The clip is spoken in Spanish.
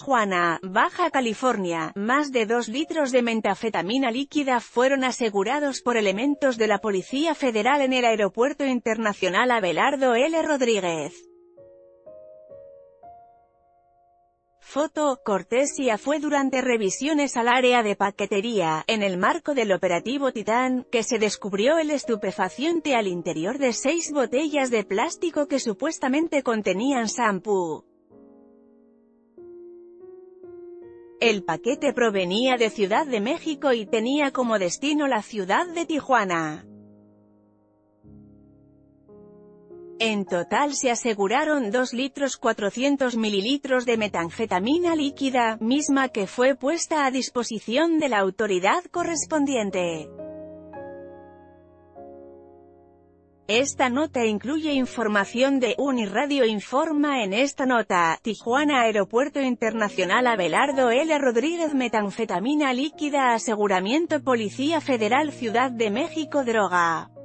Tijuana, Baja California. Más de 2 litros de metanfetamina líquida fueron asegurados por elementos de la Policía Federal en el Aeropuerto Internacional Abelardo L. Rodríguez. Foto, cortesía fue durante revisiones al área de paquetería, en el marco del operativo Titán, que se descubrió el estupefaciente al interior de 6 botellas de plástico que supuestamente contenían shampoo. El paquete provenía de Ciudad de México y tenía como destino la ciudad de Tijuana. En total se aseguraron 2,4 litros de metanfetamina líquida, misma que fue puesta a disposición de la autoridad correspondiente. Esta nota incluye información de Uniradio informa en esta nota, Tijuana Aeropuerto Internacional Abelardo L. Rodríguez metanfetamina líquida aseguramiento Policía Federal Ciudad de México droga.